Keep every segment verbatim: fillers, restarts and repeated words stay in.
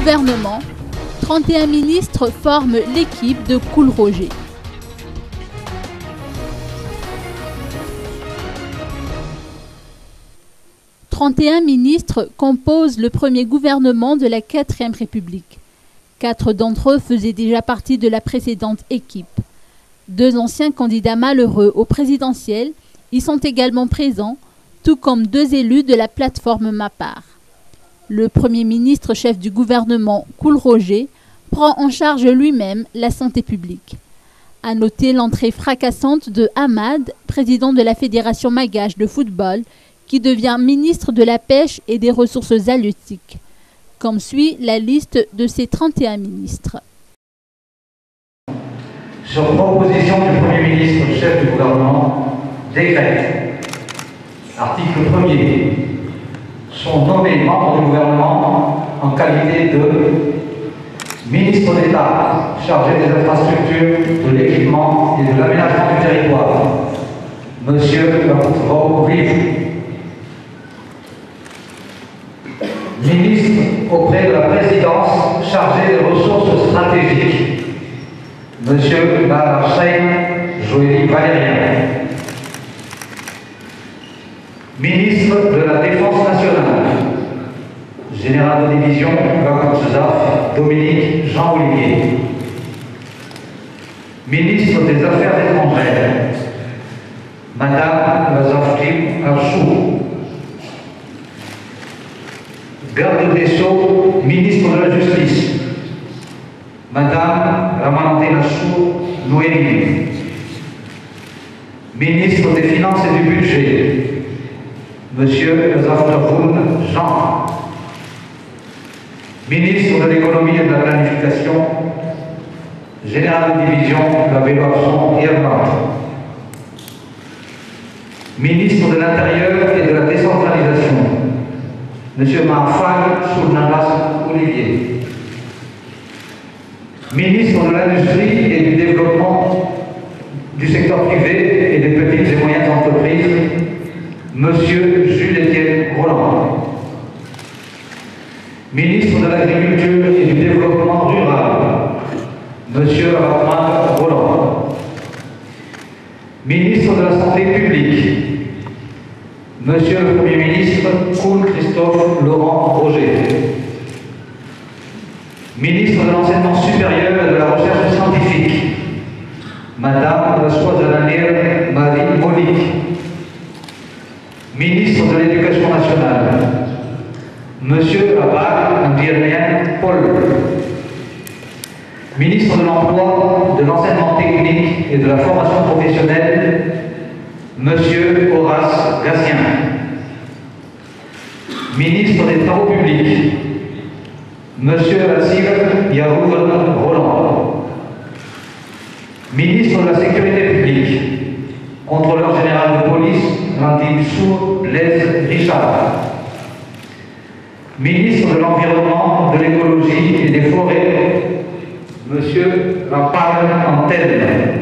gouvernement, trente et un ministres forment l'équipe de Cool Roger. trente et un ministres composent le premier gouvernement de la quatrième République. Quatre d'entre eux faisaient déjà partie de la précédente équipe. Deux anciens candidats malheureux au présidentiel y sont également présents, tout comme deux élus de la plateforme Mapar. Le Premier ministre chef du gouvernement, Cool Roger, prend en charge lui-même la santé publique. À noter l'entrée fracassante de Hamad, président de la Fédération Magache de football, qui devient ministre de la Pêche et des Ressources halieutiques. Comme suit la liste de ces trente et un ministres. Sur proposition du Premier ministre chef du gouvernement, décrète, article premier, sont nommés membres du gouvernement en qualité de ministre d'État chargé des infrastructures, de l'équipement et de l'aménagement du territoire, Monsieur Vaubrive. Ministre auprès de la présidence chargé des ressources stratégiques, Monsieur Baharchein Joëli Valérien. Ministre de la Défense nationale, Général de division, Dominique Jean-Olivier. Ministre des Affaires étrangères, Madame Lazafrim Archou. Garde des Sceaux, ministre de la Justice, Madame Ramanté Nachou Noémie. Ministre des Finances et du Budget, Monsieur Zaftafoun Jean. Ministre de l'Économie et de la Planification, Général de division de la Béloison Irlande. Ministre de l'Intérieur et de la Décentralisation, Monsieur Mahfal Sournanas Olivier. Ministre de l'Industrie et du Développement du secteur privé et des petites et moyennes entreprises, Monsieur Jules-Étienne Roland. Ministre de l'Agriculture et du Développement rural, Monsieur Rahman Roland. Ministre de la Santé publique, Monsieur le Premier ministre, Cool Christophe Laurent Roger. Ministre de l'Enseignement supérieur et de la Recherche scientifique, Madame la Soise-Alanère Marie Monique. Ministre de l'Éducation nationale, Monsieur Abad Andirien Paul. Ministre de l'Emploi, de l'Enseignement technique et de la formation professionnelle, Monsieur Horace Gatien. Ministre des Travaux publics, Monsieur Assir Yaroul Roland. Ministre de la Sécurité publique, Contrôleur général de police, Randy Sou Blaise Richard. Ministre de l'Environnement, de l'Écologie et des Forêts, Monsieur Rapal Antenne.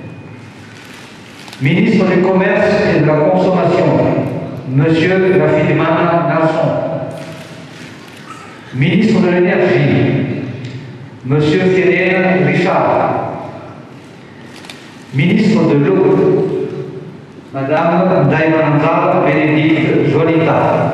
Ministre du Commerce et de la Consommation, Monsieur Rafidman Nasson. Ministre de l'Énergie, Monsieur Félix Richard. Ministre de l'Eau, Madame Daimananda Bénédicte Jolita.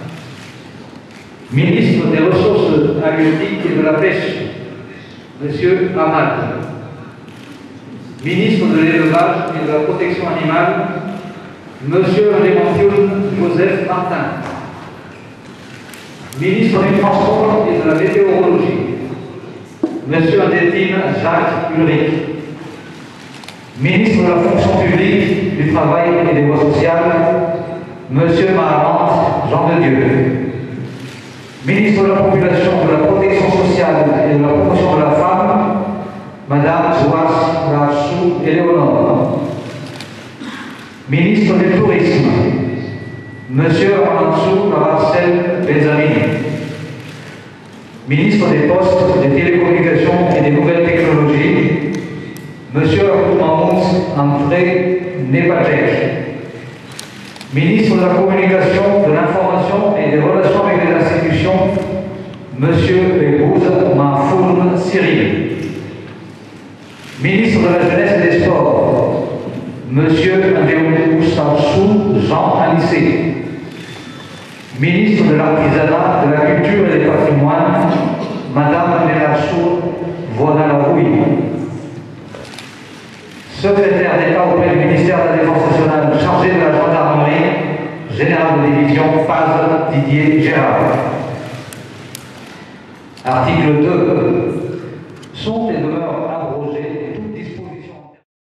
Ministre des Ressources halieutiques et de la Pêche, Monsieur Hamad. Ministre de l'Élevage et de la Protection animale, Monsieur Rémentioun Joseph Martin. Ministre du Transport et de la Météorologie, Monsieur Adétine Jacques Ulrich. Ministre de la Fonction publique, du Travail et des Voies sociales, Monsieur Mahamant Jean de Dieu. Ministre de la Population, de la Protection sociale et de la promotion de la femme, Madame Zouas Rachou Éléonore. Ministre du Tourisme, Monsieur Amansou Marcel Benzamini. Ministre des Postes, des Télécommunications et des Nouvelles Technologies, Monsieur Mahmoud André Nebajek. Ministre de la Communication, de l'Information et des Relations avec les institutions, Monsieur Bebouz la jeunesse et des sports, Monsieur Andréou Sansou Jean Anissé. Ministre de l'Artisanat, de la Culture et des Patrimoines, Madame Nélassou Voinalaroui. Secrétaire d'État auprès du ministère de la Défense nationale, chargé de la gendarmerie, général de division Paz Didier Gérard. Article deux. Sont et demeurent